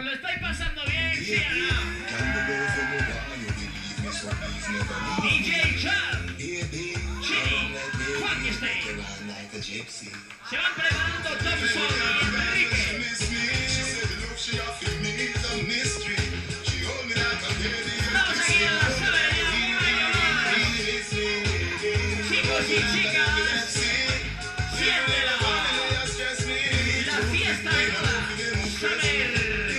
lo estoy pasando bien, ¿sí o no? DJ Chad, Chini, Frankenstein. Se van preparando Thompson y Enrique. Estamos aquí en la sala de Yamuay. Chicos y chicas, siéntela. La fiesta de moda. Saber.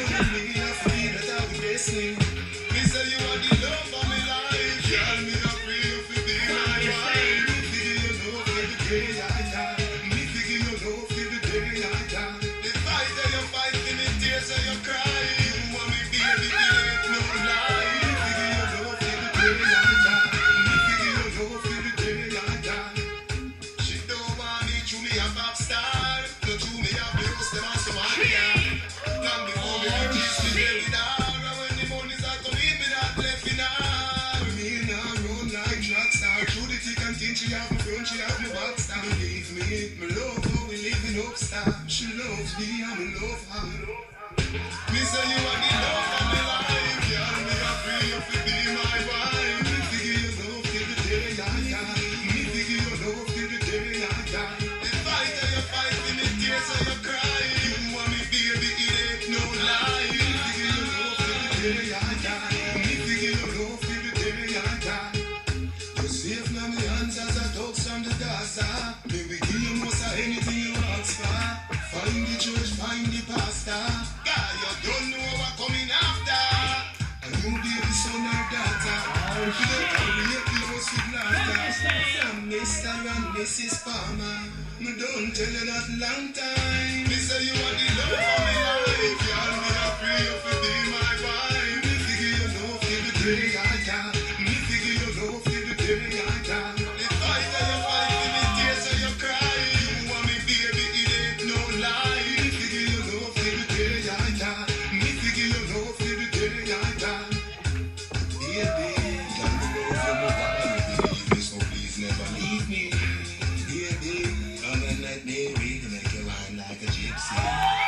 She loves me, I'm in love, I'm in love. Me say you are the love of my life, girl. Me a free you to be my wife. Me figure you love till the day I die. Me figure you love till the day I die. The fight that you fight, in the tears that you cry. You want me, baby, it ain't no lie. Me figure you love till the day I die. Me figure you love till the day I die. You save now my hands as I talk from the Gaza. Me we give you most of anything you ask for. Find the church, find the pastor. God, you don't know what coming after. A new baby son or daughter. You don't carry your clothes with laughter. From Mr. and Mrs. Palmer. Me don't tell you that long time. Me say you are the love of my life. Y'all me a free you to be my wife. Me figure you love till the day I die. Me figure you love till the day I die. The fight that you fight, the tears that you cry. You want me, baby, it ain't no lie. Me figure you love till the day I die. Me figure you love till the day I die. Baby, I'm the love of my body. Believe me, so please never leave me. Baby, come and let me read and make you wine like a gypsy.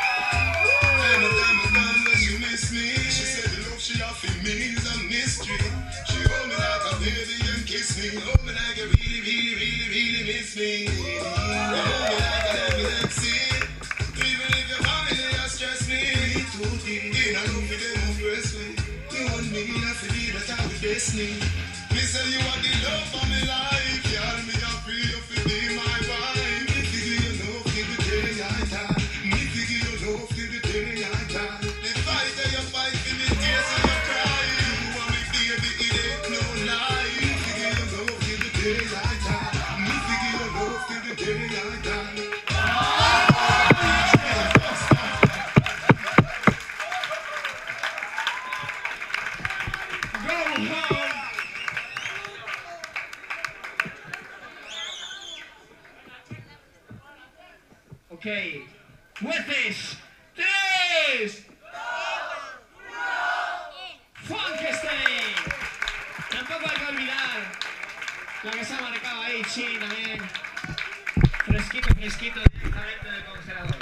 Time and time when she miss me. She said the love she offer me is a mystery. She hold me like a baby and kiss me. Hold me like you really, really, really, really miss me. Hold me like an epilepsy. Even if your family has stressed me. Too deep in a love with them oppress me. You want me, I feel that I will destiny. Me say you are the love of my life. Y'all me a free you to be my wife. Me figure you love till the day I die. Me figure you love till the day I die. The fight that you fight, in the tears that you cry. You want me, baby, it ain't no lie. Me figure you love till the day I die. Me figure you love till the day I die. Go home. Okay, jueces, 3, Frankenstein. Tampoco hay que olvidar lo que se ha marcado ahí, Chini también. Fresquito, fresquito directamente del congelador.